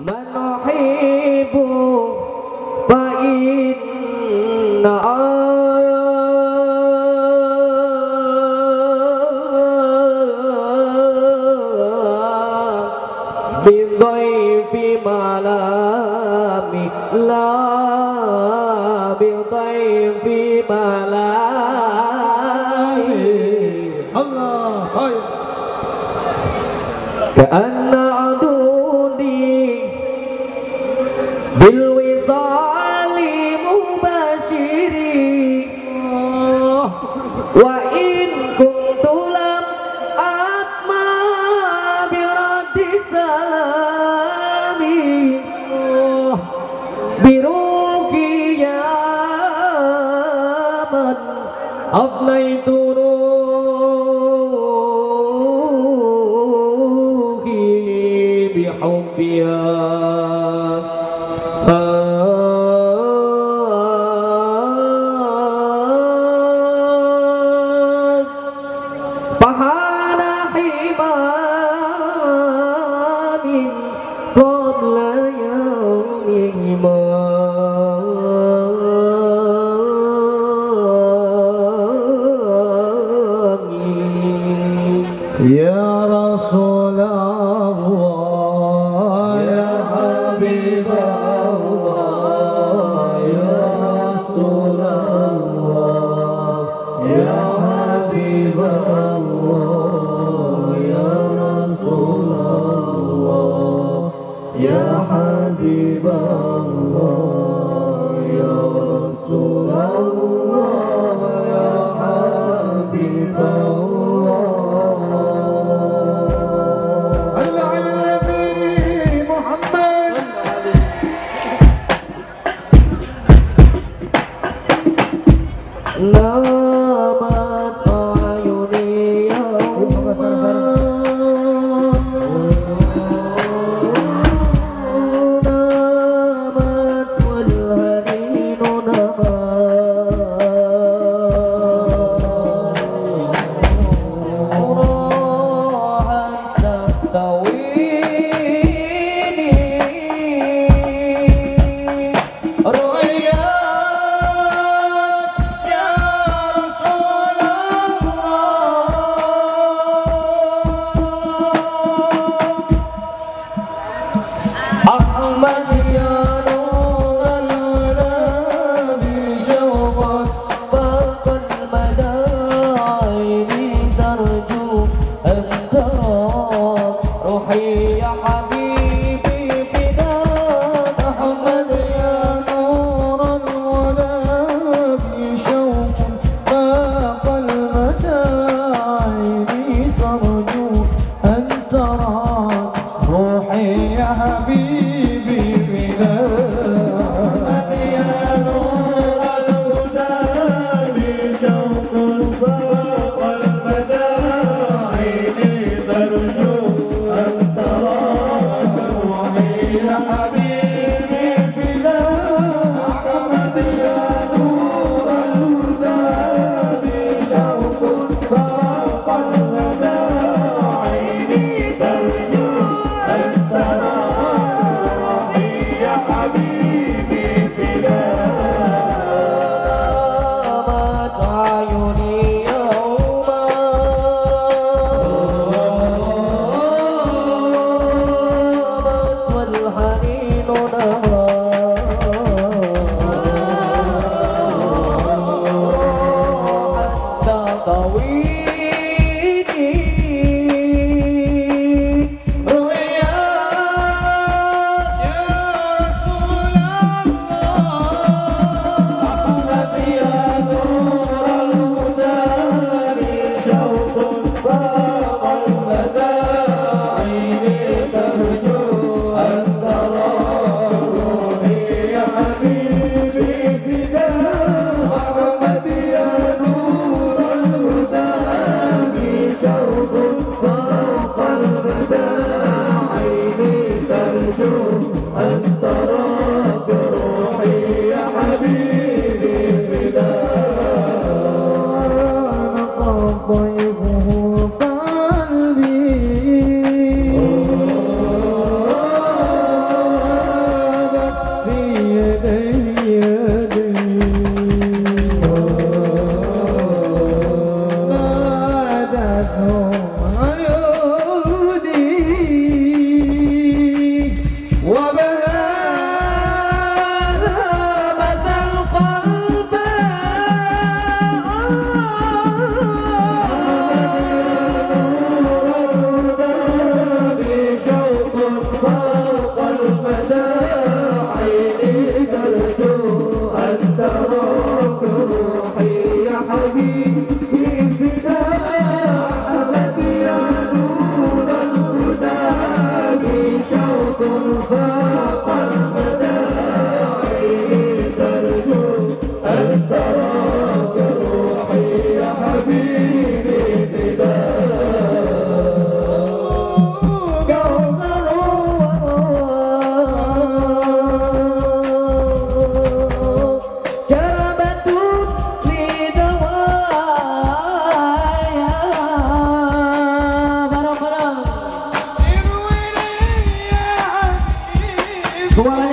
من أحب فإن بالضيف ملامي لا بالضيف ملامي الله هاي كأن عدوني بالوصال مباشري وإن كنت لم أطمع برد سلامي بروحي يا من أفنيت روحي بحبها فحان حمام قبل يومهما يا رسول الله يا حبيب الله يا رسول الله يا حبيب الله يا رسول الله يا حبيب الله يا رسول الله يا حبيب الله نامت عيوني يوما نامت والهنين نما راحت تهتويني رؤيا أحمد يا نور الهدى شوقا فاق المدى عيني ترجو أن تراك روحي يا حبيبي فداك أحمد يا نور الهدى شوقا فاق المدى عيني ترجو أن تراك روحي يا حبيبي بذاك يا نور الهدى بشوق فاق المدى عيني ترجو أن تراك روحي يا حبيبي بذاك أحمد يا نور الهدى بشوق فاق المدى عيني ترجو أن تراك يا حبيبي نامت عيوني يوما نامت والحنين نما راحت تطويني رؤيا يا رسول الله أحمد يا نور الهدى بشوق فاق المدى عيني ترجو أن تراك روحي يا حبيبي فداك أحمد يا نور الهدى بشوق فاق المدى عيني ترجو أن تراك روحي يا حبيبي فداك ضيفه قلبي فاق المداعي ترجو أن تراك روحي يا حبيبي فداك كوثر شربت في دوايا برا ارويني يا حبيبي suaranya